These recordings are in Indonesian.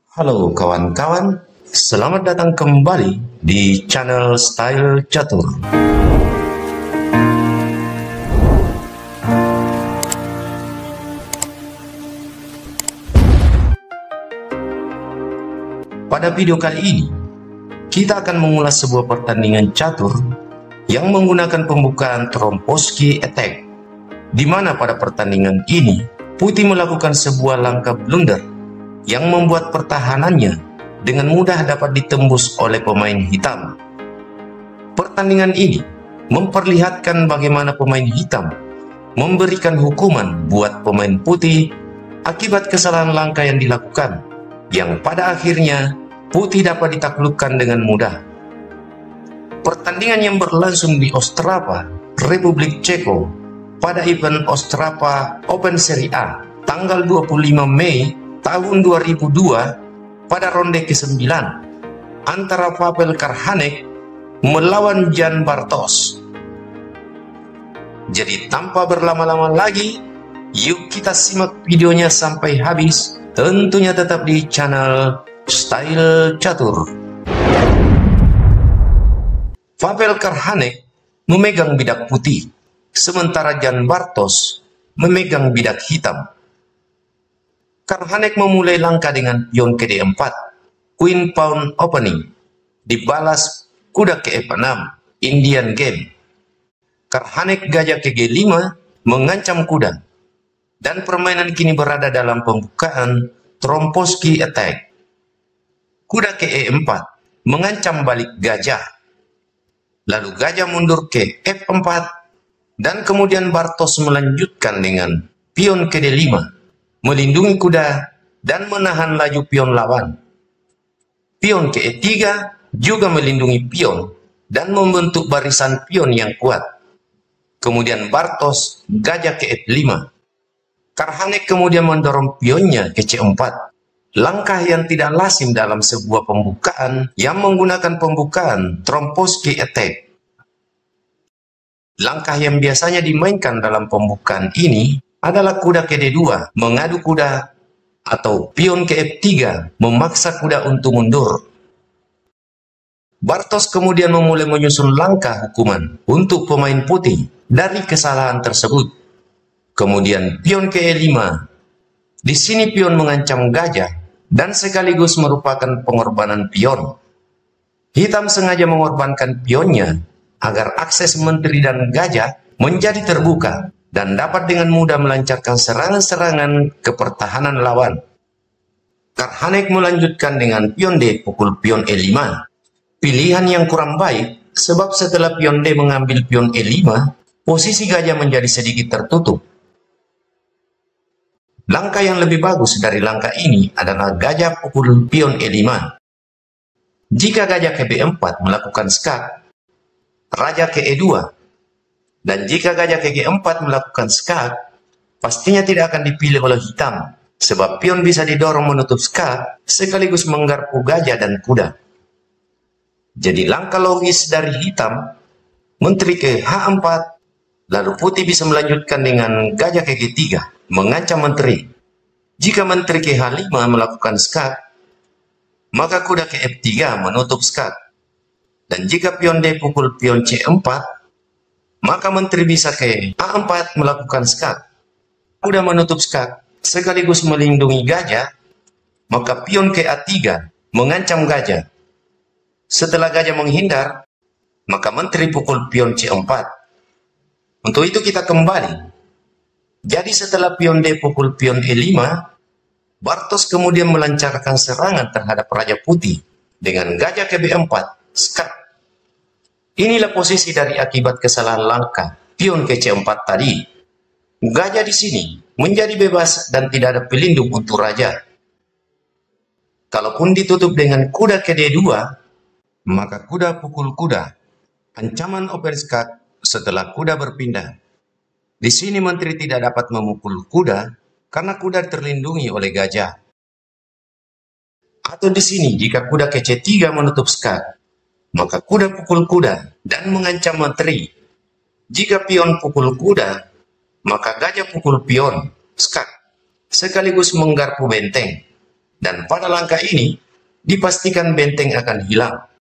Halo kawan-kawan, selamat datang kembali di channel Style Catur. Pada video kali ini, kita akan mengulas sebuah pertandingan catur yang menggunakan pembukaan Tromposky attack, di mana pada pertandingan ini, putih melakukan sebuah langkah blunder yang membuat pertahanannya dengan mudah dapat ditembus oleh pemain hitam. Pertandingan ini memperlihatkan bagaimana pemain hitam memberikan hukuman buat pemain putih akibat kesalahan langkah yang dilakukan, yang pada akhirnya putih dapat ditaklukkan dengan mudah. Pertandingan yang berlangsung di Ostrava, Republik Ceko pada event Ostrava Open Serie A tanggal 25 Mei tahun 2002 pada ronde ke-9 antara Pavel Krhanek melawan Jan Bartos. Jadi tanpa berlama-lama lagi, yuk kita simak videonya sampai habis, tentunya tetap di channel Style Catur. Pavel Krhanek memegang bidak putih, sementara Jan Bartos memegang bidak hitam. Krhanek memulai langkah dengan pion ke D4, Queen Pawn Opening, dibalas kuda ke F6, Indian Game. Krhanek gajah ke G5, mengancam kuda, dan permainan kini berada dalam pembukaan Tromposky attack. Kuda ke E4, mengancam balik gajah, lalu gajah mundur ke F4, dan kemudian Bartos melanjutkan dengan pion ke D5, melindungi kuda dan menahan laju pion lawan. Pion ke E3 juga melindungi pion dan membentuk barisan pion yang kuat. Kemudian Bartos gajah ke F5. Krhanek kemudian mendorong pionnya ke C4. Langkah yang tidak lazim dalam sebuah pembukaan yang menggunakan pembukaan Tromposky attack. Langkah yang biasanya dimainkan dalam pembukaan ini adalah kuda ke D2 mengadu kuda, atau pion ke F3 memaksa kuda untuk mundur. Bartos kemudian memulai menyusun langkah hukuman untuk pemain putih dari kesalahan tersebut. Kemudian pion ke E5. Di sini pion mengancam gajah dan sekaligus merupakan pengorbanan pion. Hitam sengaja mengorbankan pionnya agar akses menteri dan gajah menjadi terbuka dan dapat dengan mudah melancarkan serangan-serangan ke pertahanan lawan. Krhanek melanjutkan dengan pion D pukul pion E5. Pilihan yang kurang baik, sebab setelah pion D mengambil pion E5, posisi gajah menjadi sedikit tertutup. Langkah yang lebih bagus dari langkah ini adalah gajah pukul pion E5. Jika gajah ke B4 melakukan skak, raja ke E2, dan jika gajah ke G4 melakukan skak, pastinya tidak akan dipilih oleh hitam, sebab pion bisa didorong menutup skak sekaligus menggarpu gajah dan kuda. Jadi langkah logis dari hitam, menteri ke H4, lalu putih bisa melanjutkan dengan gajah ke G3, mengancam menteri. Jika menteri ke H5 melakukan skak, maka kuda ke F3 menutup skak. Dan jika pion D pukul pion C4, maka menteri bisa ke A4 melakukan skak. Kuda menutup skak sekaligus melindungi gajah, maka pion ke A3 mengancam gajah. Setelah gajah menghindar, maka menteri pukul pion C4. Untuk itu kita kembali. Jadi setelah pion D pukul pion E5, Bartos kemudian melancarkan serangan terhadap Raja Putih dengan gajah ke B4, skak. Inilah posisi dari akibat kesalahan langkah pion ke C4 tadi. Gajah di sini menjadi bebas dan tidak ada pelindung untuk raja. Kalaupun ditutup dengan kuda ke D2, maka kuda pukul kuda. Ancaman overskak setelah kuda berpindah. Di sini menteri tidak dapat memukul kuda karena kuda terlindungi oleh gajah. Atau di sini jika kuda ke C3 menutup skak, maka kuda pukul kuda dan mengancam menteri. Jika pion pukul kuda, maka gajah pukul pion, skak, sekaligus menggarpu benteng. Dan pada langkah ini, dipastikan benteng akan hilang.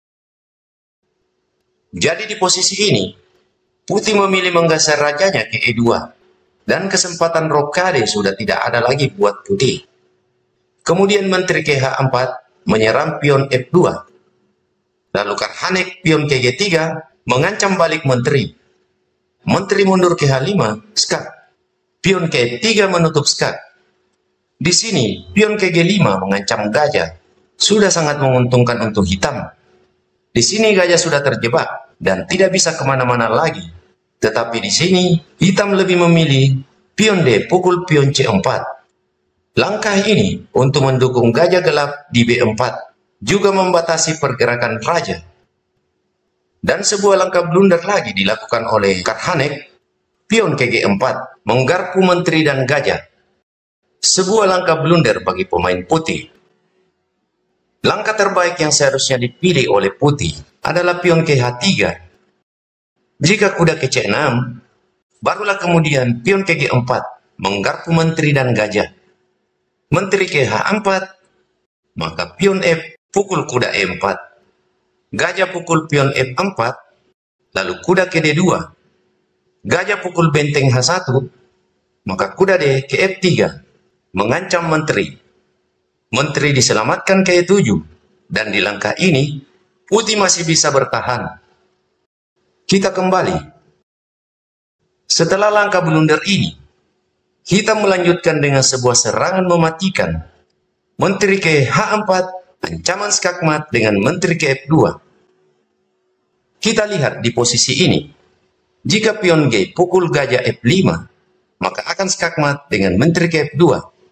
Jadi di posisi ini, putih memilih menggeser rajanya ke E2, dan kesempatan rokade sudah tidak ada lagi buat putih. Kemudian menteri ke H4 menyerang pion F2. Lalu Karhanek pion ke G3 mengancam balik menteri. Menteri mundur ke H5, skak. Pion ke F3 menutup skak. Di sini, pion ke G5 mengancam gajah. Sudah sangat menguntungkan untuk hitam. Di sini gajah sudah terjebak dan tidak bisa kemana-mana lagi. Tetapi di sini, hitam lebih memilih pion D pukul pion C4. Langkah ini untuk mendukung gajah gelap di B4, juga membatasi pergerakan raja. Dan sebuah langkah blunder lagi dilakukan oleh Karhanek, pion ke G4, menggarpu menteri dan gajah. Sebuah langkah blunder bagi pemain putih. Langkah terbaik yang seharusnya dipilih oleh putih adalah pion ke H3. Jika kuda ke C6, barulah kemudian pion ke G4 menggarpu menteri dan gajah. Menteri ke H4, maka pion F pukul kuda E4. Gajah pukul pion F4, lalu kuda ke D2. Gajah pukul benteng H1, maka kuda D ke F3. Mengancam menteri. Menteri diselamatkan ke E7, dan di langkah ini, putih masih bisa bertahan. Kita kembali. Setelah langkah blunder ini, hitam melanjutkan dengan sebuah serangan mematikan. Menteri ke H4, ancaman skakmat dengan menteri ke F2. Kita lihat di posisi ini, jika pion G pukul gajah F5, maka akan skakmat dengan menteri ke F2.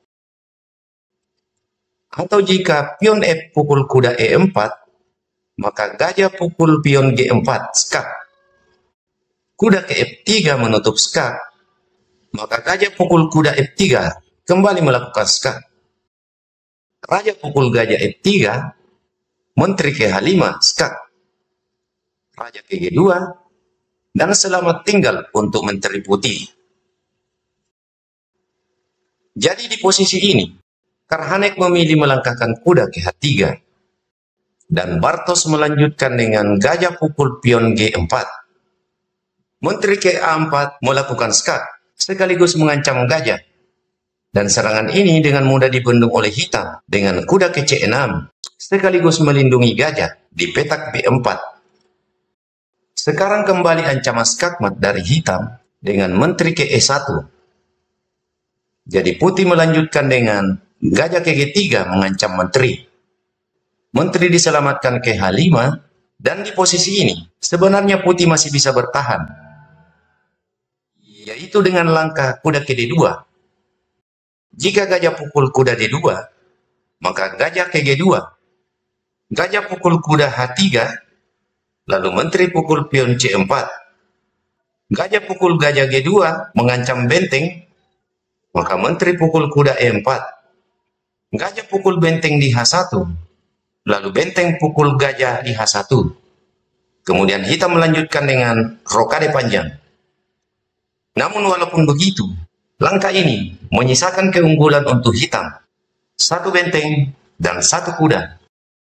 Atau jika pion F pukul kuda E4, maka gajah pukul pion G4, skak. Kuda ke F3 menutup skak, maka gajah pukul kuda F3 kembali melakukan skak. Raja pukul gajah F3, menteri ke H5, skak. Raja ke G2, dan selamat tinggal untuk menteri putih. Jadi di posisi ini, Karhanek memilih melangkahkan kuda ke H3, dan Bartos melanjutkan dengan gajah pukul pion G4. Menteri ke A4 melakukan skak, sekaligus mengancam gajah. Dan serangan ini dengan mudah dibendung oleh hitam dengan kuda ke C6, sekaligus melindungi gajah di petak B4. Sekarang kembali ancaman skakmat dari hitam dengan menteri ke E1. Jadi putih melanjutkan dengan gajah ke G3 mengancam menteri. Menteri diselamatkan ke H5, dan di posisi ini sebenarnya putih masih bisa bertahan, yaitu dengan langkah kuda ke D2. Jika gajah pukul kuda D2, maka gajah ke G2. Gajah pukul kuda H3, lalu menteri pukul pion C4. Gajah pukul gajah G2 mengancam benteng, maka menteri pukul kuda E4. Gajah pukul benteng di H1, lalu benteng pukul gajah di H1. Kemudian hitam melanjutkan dengan rokade panjang. Namun walaupun begitu, langkah ini menyisakan keunggulan untuk hitam. Satu benteng dan satu kuda.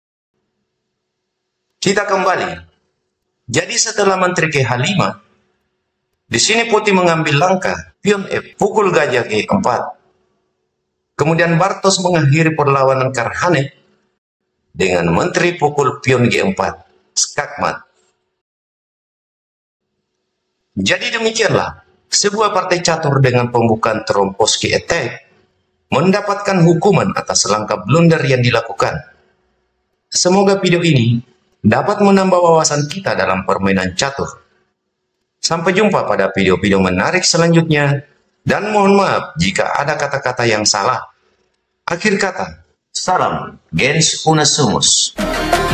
Kita kembali. Jadi setelah menteri ke H5, di sini putih mengambil langkah pion F pukul gajah G4. Kemudian Bartos mengakhiri perlawanan Karhanek dengan menteri pukul pion G4, skakmat. Jadi demikianlah, sebuah partai catur dengan pembukaan Trompowsky attack mendapatkan hukuman atas langkah blunder yang dilakukan. Semoga video ini dapat menambah wawasan kita dalam permainan catur. Sampai jumpa pada video-video menarik selanjutnya. Dan mohon maaf jika ada kata-kata yang salah. Akhir kata, salam gens una sumus.